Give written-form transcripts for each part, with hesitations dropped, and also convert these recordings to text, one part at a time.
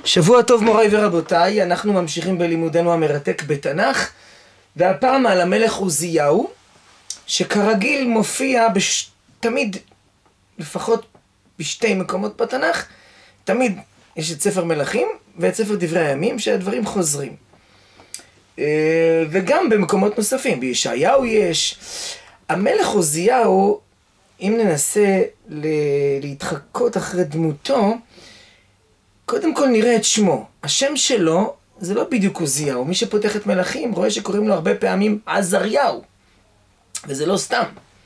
שבוע טוב מוריי ורבותיי, אנחנו ממשיכים בלימודנו המרתק בתנ"ך, והפעם על המלך עוזיהו, שכרגיל מופיע תמיד, לפחות בשתי מקומות בתנ"ך, תמיד יש את ספר מלכים ואת ספר דברי הימים, שהדברים חוזרים. וגם במקומות נוספים, בישעיהו יש. המלך עוזיהו, אם ננסה להתחקות אחרי דמותו, קודם כל נראה את שמו. השם שלו זה לא בדיוק עוזיהו. מי שפותח את מלכים רואה שקוראים לו הרבה פעמים עזריהו. וזה לא סתם.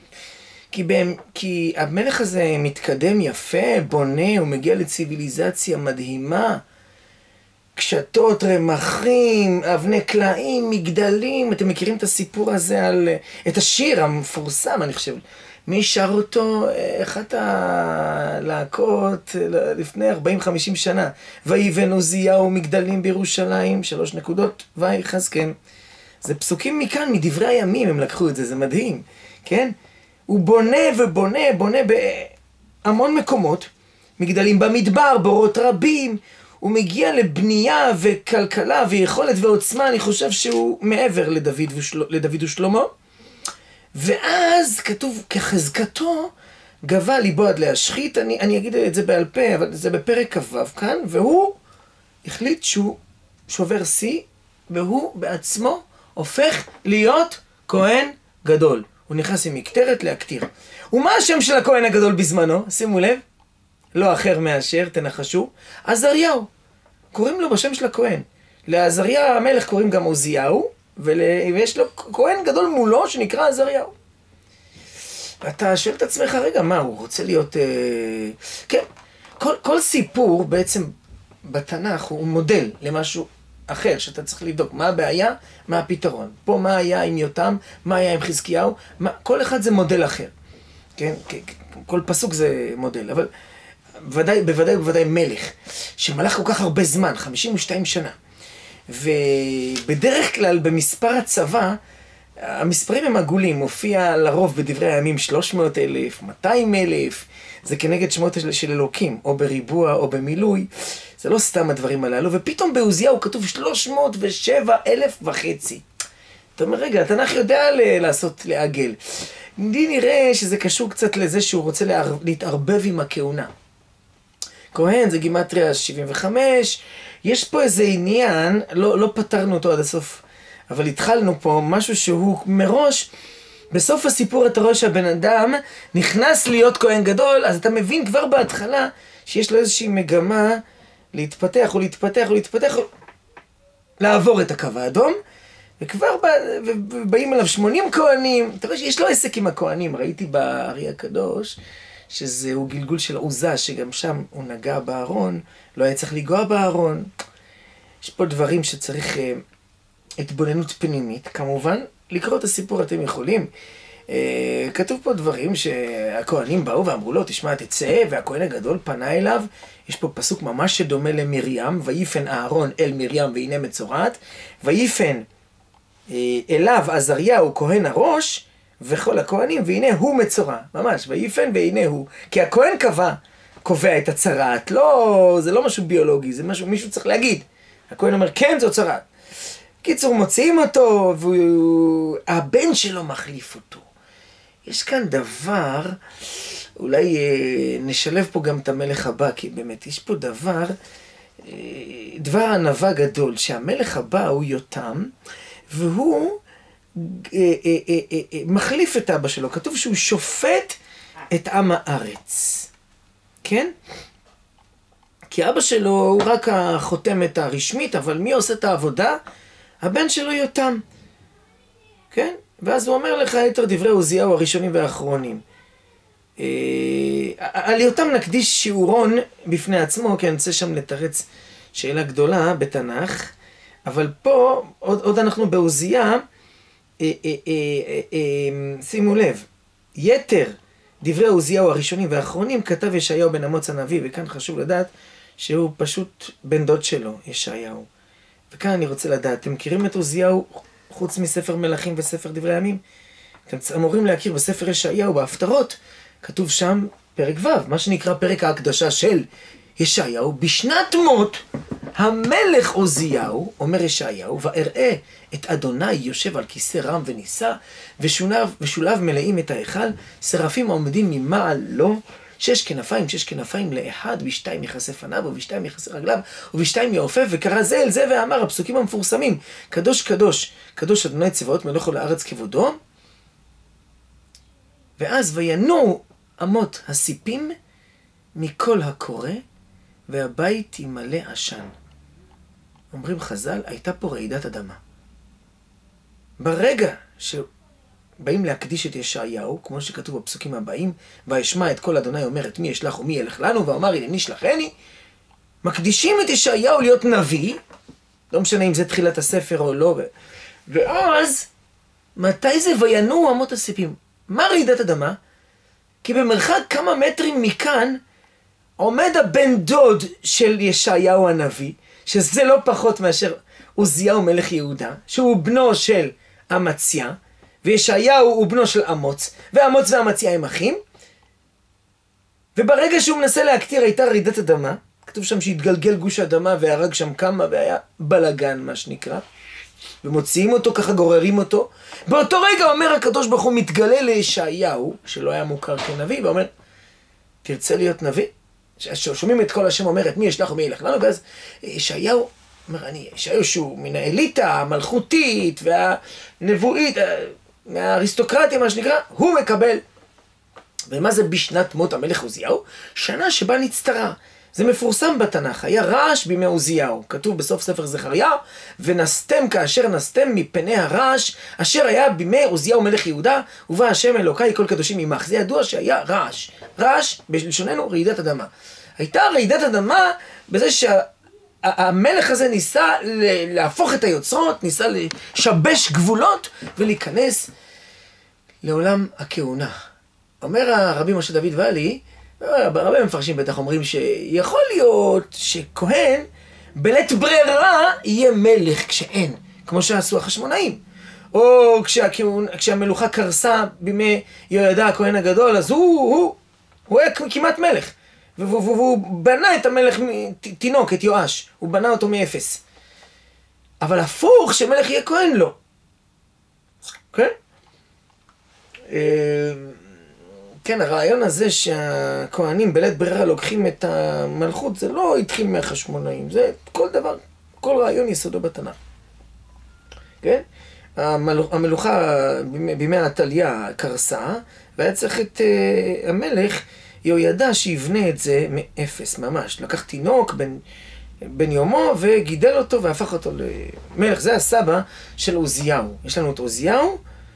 כי המלך הזה מתקדם יפה, בונה, הוא מגיע לציוויליזציה מדהימה. קשתות, רמחים, אבני קלעים, מגדלים. אתם מכירים את הסיפור הזה את השיר המפורסם, אני חושב. מי שר אותו? אחת הלהקות לפני 40-50 שנה. ויבן עוזיהו מגדלים בירושלים, 3 נקודות, ויחזקאל. זה פסוקים מכאן, מדברי הימים הם לקחו את זה, זה מדהים, כן? הוא בונה ובונה, בונה בהמון מקומות, מגדלים במדבר, בורות רבים, הוא מגיע לבנייה וכלכלה ויכולת ועוצמה, אני חושב שהוא מעבר לדוד ושלמה. ואז כתוב, כחזקתו גבה ליבו עד להשחית, אני אגיד את זה בעל פה, אבל זה בפרק כ"ו כאן, והוא החליט שהוא שובר שיא, והוא בעצמו הופך להיות כהן גדול. הוא נכנס עם מקטרת להקטיר. ומה השם של הכהן הגדול בזמנו? שימו לב, לא אחר מאשר, תנחשו, עזריהו. קוראים לו בשם של הכהן. לעזריה המלך קוראים גם עוזיהו, ויש לו כהן גדול מולו שנקרא עזריהו. ואתה שואל את עצמך, רגע, מה, הוא רוצה להיות... כן, כל סיפור בעצם בתנ"ך הוא מודל למשהו אחר, שאתה צריך לבדוק מה הבעיה, מה הפתרון. פה מה היה עם יותם, מה היה עם חזקיהו, כל אחד זה מודל אחר. כן, כל פסוק זה מודל, אבל בוודאי מלך, שמלך כל כך הרבה זמן, 52 שנה. ובדרך כלל במספר הצבא, המספרים הם עגולים, מופיע לרוב בדברי הימים 300,000, 200,000, זה כנגד שמות של אלוקים, או בריבוע או במילוי, זה לא סתם הדברים הללו, ופתאום בעוזיהו כתוב 307,500. אתה אומר, רגע, התנ"ך יודע לעגל. לי נראה שזה קשור קצת לזה שהוא רוצה להתערבב עם הכהונה. כהן זה גימטריה 75, יש פה איזה עניין, לא פתרנו אותו עד הסוף, אבל התחלנו פה משהו שהוא מראש, בסוף הסיפור אתה רואה שהבן אדם נכנס להיות כהן גדול, אז אתה מבין כבר בהתחלה שיש לו איזושהי מגמה להתפתח, לעבור את הקו האדום, וכבר באים אליו 80 כהנים, אתה רואה שיש לו עסק עם הכהנים, ראיתי בארי הקדוש, שזהו גלגול של עוזה, שגם שם הוא נגע בארון, לא היה צריך לגוע בארון. יש פה דברים שצריך התבוננות פנימית, כמובן, לקרוא את הסיפור אתם יכולים. כתוב פה דברים שהכהנים באו ואמרו לו, תשמע, תצא, והכהן הגדול פנה אליו, יש פה פסוק ממש שדומה למרים, ויפן אהרון אל מרים והנה מצורעת, ויפן אליו עזריהו כהן הראש, וכל הכהנים, והנה הוא מצורע, ממש, ויפן והנה הוא, כי הכהן קובע את הצרעת, לא, זה לא משהו ביולוגי, זה משהו, מישהו צריך להגיד. הכהן אומר, כן, זו צרעת. קיצור, מוציאים אותו, והבן שלו מחליף אותו. יש כאן דבר, אולי נשלב פה גם את המלך הבא, כי באמת, יש פה דבר ענווה גדול, שהמלך הבא הוא יותם, והוא מחליף את אבא שלו. כתוב שהוא שופט את עם הארץ. כן? כי אבא שלו הוא רק החותמת הרשמית, אבל מי עושה את העבודה? הבן שלו יותם. כן? ואז הוא אומר לך יותר דברי עוזיהו הראשונים והאחרונים. על יותם נקדיש שיעורון בפני עצמו, כי אני רוצה שם לתרץ שאלה גדולה בתנ"ך, אבל פה עוד אנחנו בעוזיה, שימו לב, יתר דברי עוזיהו הראשונים והאחרונים כתב ישעיהו בן אמוץ הנביא, וכאן חשוב לדעת שהוא פשוט בן דוד שלו, ישעיהו. וכאן אני רוצה לדעת, אתם מכירים את עוזיהו חוץ מספר מלכים וספר דברי הימים? אתם אמורים להכיר בספר ישעיהו, בהפטרות, כתוב שם פרק ו', מה שנקרא פרק ההקדשה של ישעיהו, בשנת מות המלך עוזיהו, אומר ישעיהו, ואראה את אדוני יושב על כיסא רם ונישא, ושולב מלאים את ההיכל, שרפים עומדים ממעל לו, שש כנפיים לאחד, בשתיים יכסה פניו, ובשתיים יכסה רגליו, ובשתיים יעופף, וקרא זה אל זה ואמר, הפסוקים המפורסמים, קדוש קדוש, קדוש אדוני צבאות מלך כל הארץ כבודו, ואז וינועו אמות הסיפים מכל הקורא, והבית ימלא עשן. אומרים חז"ל, הייתה פה רעידת אדמה. ברגע שבאים להקדיש את ישעיהו, כמו שכתוב בפסוקים הבאים, וישמע את כל אדוני אומר את מי ישלח ומי ילך לנו, ואמר הנני שלחני, מקדישים את ישעיהו להיות נביא, לא משנה אם זה תחילת הספר או לא, ואז, מתי זה וינועו אמות הסיפים? מה רעידת אדמה? כי במרחק כמה מטרים מכאן, עומד הבן דוד של ישעיהו הנביא, שזה לא פחות מאשר עוזיהו מלך יהודה, שהוא בנו של אמציה, וישעיהו הוא בנו של אמוץ, ואמוץ ואמציה הם אחים, וברגע שהוא מנסה להקטיר הייתה רעידת אדמה, כתוב שם שהתגלגל גוש אדמה והרג שם כמה והיה בלגן מה שנקרא, ומוציאים אותו ככה גוררים אותו, באותו רגע אומר הקדוש ברוך הוא מתגלה לישעיהו, שלא היה מוכר כנביא, ואומר, תרצה להיות נביא? שומעים את כל השם אומר את מי ישלח ומי ילך לנו, ואז ישעיהו אומר, ישעיהו שהוא מן האליטה המלכותית והנבואית, מהאריסטוקרטיה מה שנקרא, הוא מקבל. ומה זה בשנת מות המלך עוזיהו? שנה שבה נצטרה. זה מפורסם בתנ"ך, היה רעש בימי עוזיהו, כתוב בסוף ספר זכריה, ונסתם כאשר נסתם מפני הרעש, אשר היה בימי עוזיהו מלך יהודה, ובא השם אלוקי כל קדושים עמך. זה ידוע שהיה רעש. רעש, בלשוננו, רעידת אדמה. הייתה רעידת אדמה בזה שהמלך הזה ניסה להפוך את היוצרות, ניסה לשבש גבולות, ולהיכנס לעולם הכהונה. אומר הרבי משה דוד ואלי, הרבה מפרשים בטח אומרים שיכול להיות שכהן בלית ברירה יהיה מלך כשאין, כמו שעשו החשמונאים. או כשהמלוכה קרסה בימי יהוידע הכהן הגדול, אז הוא היה כמעט מלך. והוא בנה את המלך תינוק, את יואש. הוא בנה אותו מאפס. אבל הפוך, שמלך יהיה כהן לא. כן? כן, הרעיון הזה שהכהנים בלית ברירה לוקחים את המלכות, זה לא התחיל מהחשמונאים, זה כל דבר, כל רעיון יסודו בתנ"ך. כן? המלוכה בימי עתליה קרסה, והיה צריך את המלך יהוידע שיבנה את זה מאפס, ממש. לקח תינוק בן יומו וגידל אותו והפך אותו למלך. זה הסבא של עוזיהו. יש לנו את עוזיהו,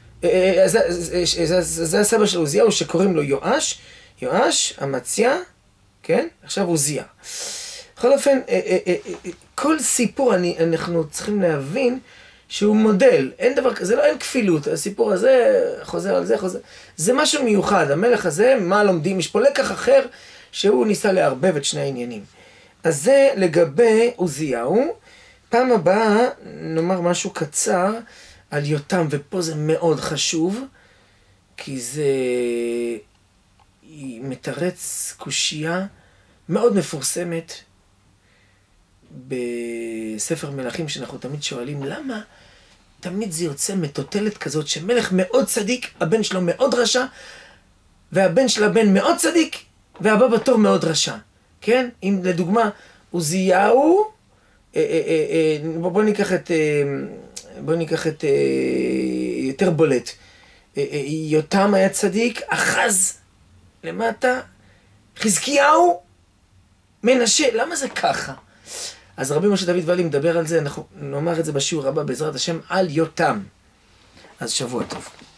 זה הסבא של עוזיהו שקוראים לו יואש, אמציה, כן? עכשיו עוזיה. בכל אופן, כל סיפור אנחנו צריכים להבין שהוא מודל, אין דבר כזה, אין כפילות, הסיפור הזה חוזר על זה, זה משהו מיוחד, המלך הזה, מה לומדים? יש פה לקח אחר שהוא ניסה לערבב את שני העניינים. אז זה לגבי עוזיהו. פעם הבאה נאמר משהו קצר על יותם, ופה זה מאוד חשוב, כי זה מתרץ קושייה מאוד מפורסמת בספר מלכים, שאנחנו תמיד שואלים למה תמיד זה יוצא מטוטלת כזאת שמלך מאוד צדיק, הבן שלו מאוד רשע, והבן של הבן מאוד צדיק, והבא בתור מאוד רשע. כן? אם לדוגמה עוזיהו, בוא ניקח את יותר בולט. יותם היה צדיק, אחז למטה, חזקיהו, מנשה. למה זה ככה? אז רבי משה דוד ואלי מדבר על זה, אנחנו נאמר את זה בשיעור הבא בעזרת השם על יותם. אז שבוע טוב.